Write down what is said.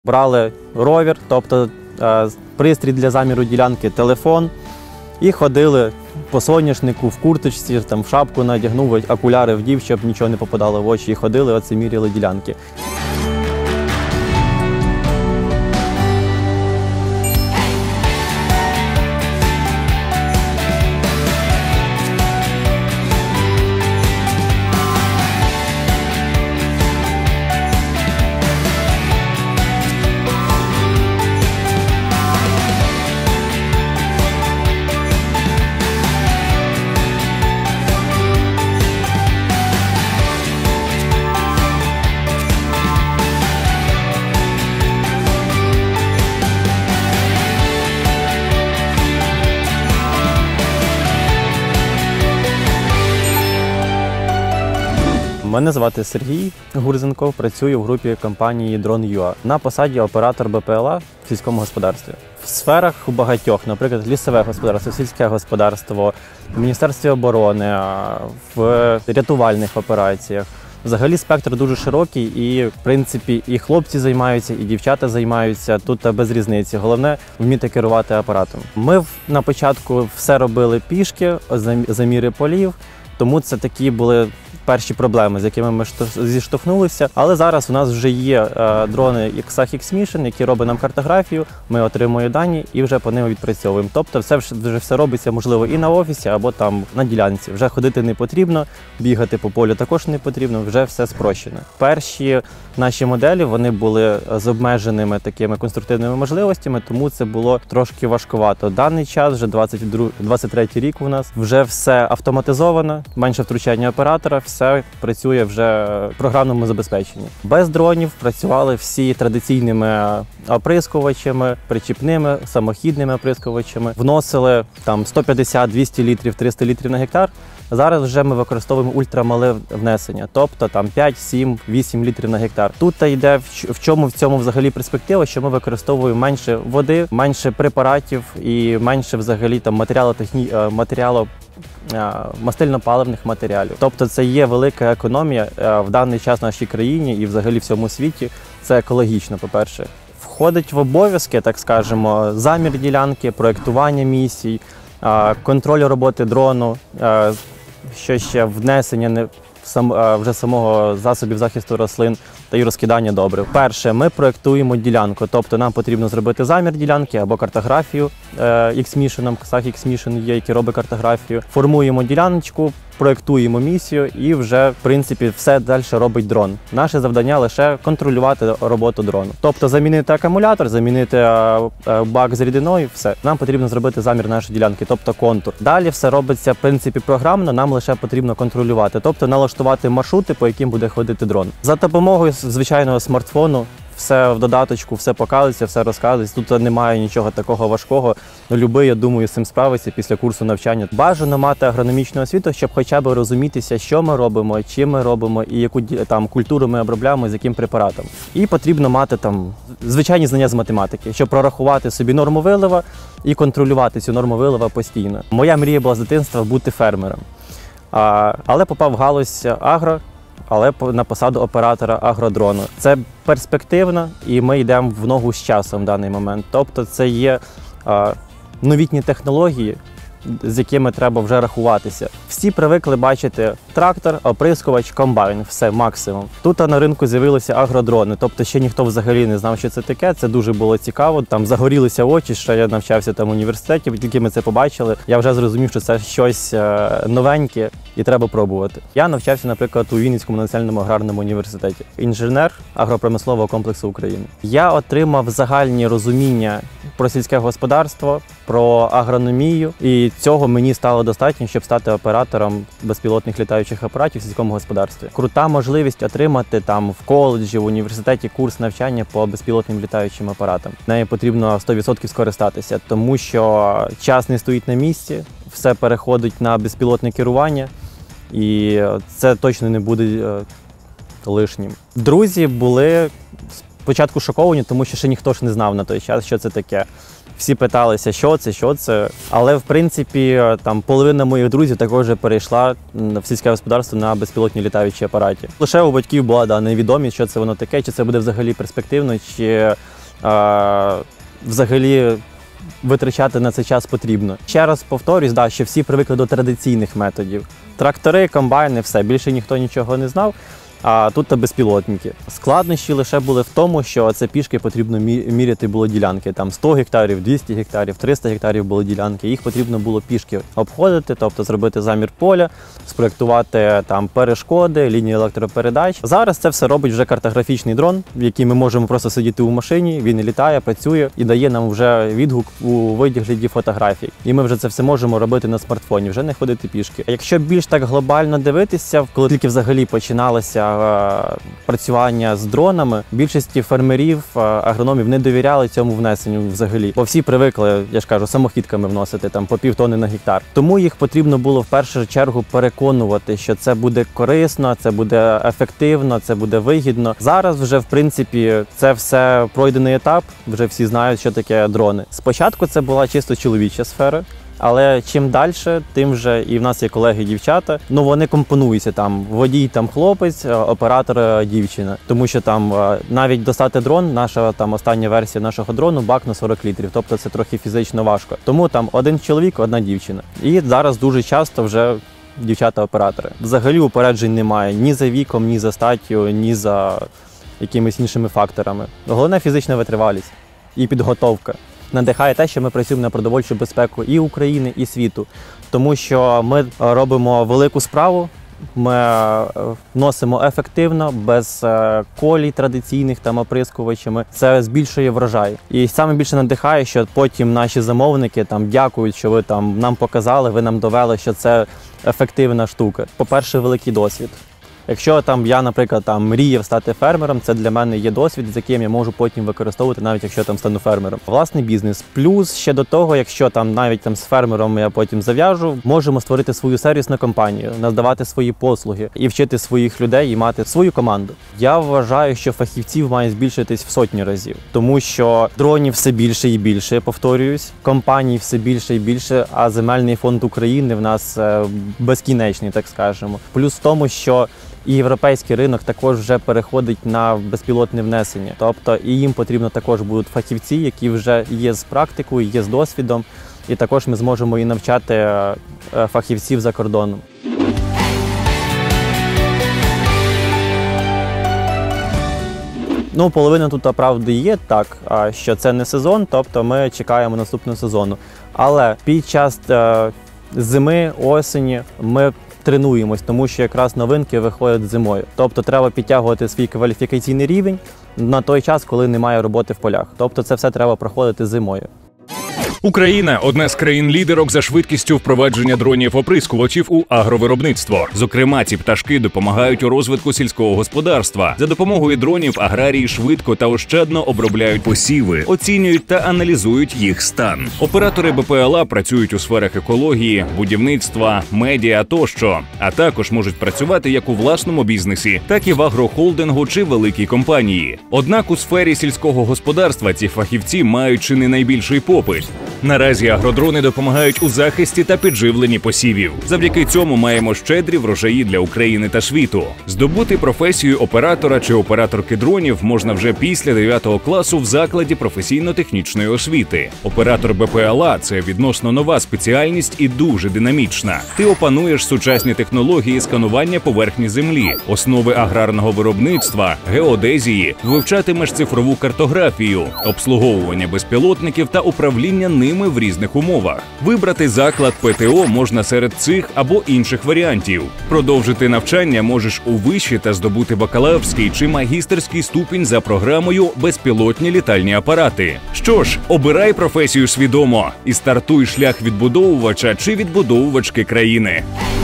Брали ровер, тобто пристрій для заміру ділянки, телефон і ходили по соняшнику, в курточці, там, в шапку надягнув, окуляри вдів, щоб нічого не попадало в очі, і ходили, оце міряли ділянки. Мене звати Сергій Гурзенков, працюю в групі компанії Drone.ua на посаді оператор БПЛА в сільському господарстві. В сферах у багатьох, наприклад, лісове господарство, сільське господарство, в Міністерстві оборони, в рятувальних операціях. Взагалі спектр дуже широкий і, в принципі, і хлопці займаються, і дівчата займаються, тут без різниці. Головне – вміти керувати апаратом. Ми на початку все робили пішки, заміри полів, тому це такі були перші проблеми, з якими ми зіштовхнулися. Але зараз у нас вже є дрони XAHX-Mission, які роблять нам картографію, ми отримуємо дані і вже по ним відпрацьовуємо. Тобто все робиться, можливо, і на офісі, або там на ділянці. Вже ходити не потрібно, бігати по полю також не потрібно, вже все спрощено. Перші наші моделі, вони були з обмеженими такими конструктивними можливостями, тому це було трошки важкувато. Даний час, вже 23-й рік у нас, вже все автоматизовано, менше втручання оператора, все працює вже в програмному забезпеченні. Без дронів працювали всі традиційними оприскувачами, причіпними, самохідними оприскувачами. Вносили там 150-200 літрів, 300 літрів на гектар. Зараз вже ми використовуємо ультрамале внесення, тобто там 5, 7, 8 літрів на гектар. Тут йде в цьому взагалі перспектива, що ми використовуємо менше води, менше препаратів і менше взагалі там мастильно-паливних матеріалів. Тобто це є велика економія в даний час в нашій країні і взагалі в всьому світі. Це екологічно, по-перше. Входить в обов'язки, так скажемо, замір ділянки, проєктування місій, контроль роботи дрону, що ще внесення вже самого засобів захисту рослин та й розкидання добрив. Перше, ми проєктуємо ділянку, тобто нам потрібно зробити замір ділянки або картографію X-Mission, XAHX-Mission є, який робить картографію. Формуємо діляночку, проєктуємо місію і вже, в принципі, все далі робить дрон. Наше завдання лише контролювати роботу дрону. Тобто замінити акумулятор, замінити бак з рідиною, все. Нам потрібно зробити замір нашої ділянки, тобто контур. Далі все робиться, в принципі, програмно, нам лише потрібно контролювати, тобто налаштувати маршрути, по яким буде ходити дрон. За допомогою звичайного смартфону, все в додаточку, все показується, все розказується. Тут немає нічого такого важкого. Любий, я думаю, з цим справиться після курсу навчання. Бажано мати агрономічну освіту, щоб хоча б розумітися, що ми робимо, чим ми робимо і яку там культуру ми обробляємо, з яким препаратом. І потрібно мати там звичайні знання з математики, щоб прорахувати собі норму вилива і контролювати цю норму вилива постійно. Моя мрія була з дитинства бути фермером. Але попав в галузь агро, але на посаду оператора агродрону. Це перспективно, і ми йдемо в ногу з часом в даний момент. Тобто це є новітні технології, з якими треба вже рахуватися. Всі привикли бачити трактор, оприскувач, комбайн, все, максимум. Тут на ринку з'явилися агродрони, тобто ще ніхто взагалі не знав, що це таке, це дуже було цікаво. Там загорілися очі, що я навчався там в університеті, тільки ми це побачили, я вже зрозумів, що це щось новеньке і треба пробувати. Я навчався, наприклад, у Вінницькому національному аграрному університеті. Інженер агропромислового комплексу України. Я отримав загальні розуміння про сільське господарство, про агрономію, і цього мені стало достатньо, щоб стати оператором безпілотних літаючих апаратів в сільському господарстві. Крута можливість отримати там в коледжі, в університеті курс навчання по безпілотним літаючим апаратам. Нею потрібно 100% скористатися, тому що час не стоїть на місці, все переходить на безпілотне керування, і це точно не буде лишнім. Друзі були спочатку шоковані, тому що ще ніхто ж не знав на той час, що це таке. Всі питалися, що це. Але, в принципі, там половина моїх друзів також перейшла в сільське господарство на безпілотні літаючі апарати. Лише у батьків була невідомість, що це воно таке, чи це буде взагалі перспективно, чи взагалі витрачати на це час потрібно. Ще раз повторюсь, що всі привикли до традиційних методів. Трактори, комбайни, все, більше ніхто нічого не знав. А тут безпілотники. Складнощі лише були в тому, що це пішки потрібно міряти було ділянки. Там 100 гектарів, 200 гектарів, 300 гектарів були ділянки. Їх потрібно було пішки обходити, тобто зробити замір поля, спроєктувати там перешкоди, лінії електропередач. Зараз це все робить вже картографічний дрон, в який ми можемо просто сидіти у машині, він літає, працює і дає нам вже відгук у вигляді фотографій. І ми вже це все можемо робити на смартфоні, вже не ходити пішки. Якщо більш так глобально дивитися, коли тільки взагалі починалося працювання з дронами, більшості фермерів, агрономів не довіряли цьому внесенню взагалі. Бо всі привикли, я ж кажу, самохідками вносити там по півтони на гектар. Тому їх потрібно було в першу чергу переконувати, що це буде корисно, це буде ефективно, це буде вигідно. Зараз вже, в принципі, це все пройдений етап, вже всі знають, що таке дрони. Спочатку це була чисто чоловіча сфера. Але чим далі, тим вже і в нас є колеги-дівчата, вони компонуються там, водій там хлопець, оператор дівчина. Тому що там навіть достати дрон, наша там остання версія нашого дрону, бак на 40 літрів, тобто це трохи фізично важко. Тому там один чоловік, одна дівчина. І зараз дуже часто вже дівчата-оператори. Взагалі упереджень немає ні за віком, ні за статтю, ні за якимись іншими факторами. Головне фізична витривалість і підготовка. Надихає те, що ми працюємо на продовольчу безпеку і України, і світу. Тому що ми робимо велику справу, ми носимо ефективно, без колій традиційних там оприскувачами. Це збільшує врожай. І саме більше надихає, що потім наші замовники там дякують, що ви там нам показали, ви нам довели, що це ефективна штука. По-перше, великий досвід. Якщо там я, наприклад, там мріяв стати фермером, це для мене є досвід, з яким я можу потім використовувати, навіть якщо там стану фермером. Власний бізнес. Плюс ще до того, якщо там навіть там з фермером я потім зав'яжу, можемо створити свою сервісну компанію, надавати свої послуги і вчити своїх людей і мати свою команду. Я вважаю, що фахівців має збільшитись в сотні разів, тому що дронів все більше і більше, я повторююсь, компаній все більше і більше, а земельний фонд України в нас безкінечний, так скажемо. Плюс в тому, що і європейський ринок також вже переходить на безпілотне внесення. Тобто і їм потрібно також будуть фахівці, які вже є з практикою, є з досвідом. І також ми зможемо і навчати фахівців за кордоном. Половина тут правди є, так, що це не сезон, тобто ми чекаємо наступного сезону. Але під час зими, осені ми тренуємось, тому що якраз новинки виходять зимою. Тобто треба підтягувати свій кваліфікаційний рівень на той час, коли немає роботи в полях. Тобто це все треба проходити зимою. Україна – одна з країн-лідерок за швидкістю впровадження дронів-оприскувачів у агровиробництво. Зокрема, ці пташки допомагають у розвитку сільського господарства. За допомогою дронів аграрії швидко та ощадно обробляють посіви, оцінюють та аналізують їх стан. Оператори БПЛА працюють у сферах екології, будівництва, медіа тощо, а також можуть працювати як у власному бізнесі, так і в агрохолдингу чи великій компанії. Однак у сфері сільського господарства ці фахівці мають чи не найбільший попит. Наразі агродрони допомагають у захисті та підживленні посівів. Завдяки цьому маємо щедрі врожаї для України та світу. Здобути професію оператора чи операторки дронів можна вже після 9 класу в закладі професійно-технічної освіти. Оператор БПЛА – це відносно нова спеціальність і дуже динамічна. Ти опануєш сучасні технології сканування поверхні землі, основи аграрного виробництва, геодезії, вивчатимеш цифрову картографію, обслуговування безпілотників та управління ними в різних умовах. Вибрати заклад ПТО можна серед цих або інших варіантів. Продовжити навчання можеш у виші та здобути бакалаврський чи магістерський ступінь за програмою «Безпілотні літальні апарати». Що ж, обирай професію свідомо і стартуй шлях відбудовувача чи відбудовувачки країни.